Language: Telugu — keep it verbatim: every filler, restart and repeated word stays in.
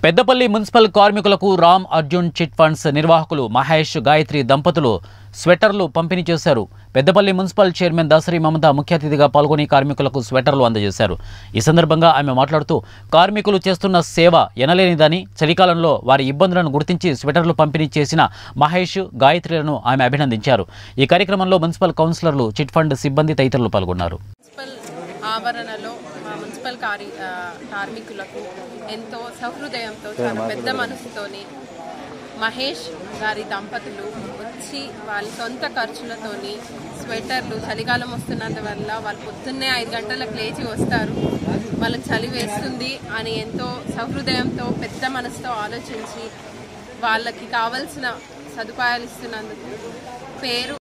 పెద్దపల్లి మున్సిపల్ కార్మికులకు రామ్ అర్జున్ చిట్ ఫండ్స్ నిర్వాహకులు మహేష్ గాయత్రి దంపతులు స్వెటర్లు పంపిణీ చేశారు. పెద్దపల్లి మున్సిపల్ చైర్మన్ దసరి మమత ముఖ్య అతిథిగా పాల్గొని కార్మికులకు స్వెటర్లు అందజేశారు. ఈ సందర్భంగా ఆమె మాట్లాడుతూ కార్మికులు చేస్తున్న సేవ ఎనలేనిదని, చలికాలంలో వారి ఇబ్బందులను గుర్తించి స్వెటర్లు పంపిణీ చేసిన మహేష్ గాయత్రిలను ఆమె అభినందించారు. ఈ కార్యక్రమంలో మున్సిపల్ కౌన్సిలర్లు, చిట్ ఫండ్ సిబ్బంది తదితరులు పాల్గొన్నారు. ఆవరణలో మా మున్సిపల్ కార్య కార్మికులకు ఎంతో సహృదయంతో చాలా పెద్ద మనసుతోని మహేష్ గారి దంపతులు వచ్చి వాళ్ళ సొంత ఖర్చులతోని స్వెటర్లు, చలికాలం వస్తున్నందువల్ల వాళ్ళు పొద్దున్నే ఐదు గంటలకు లేచి వస్తారు, వాళ్ళకి చలి వేస్తుంది అని ఎంతో సహృదయంతో పెద్ద మనసుతో ఆలోచించి వాళ్ళకి కావలసిన సదుపాయాలు ఇస్తున్నందుకు పేరు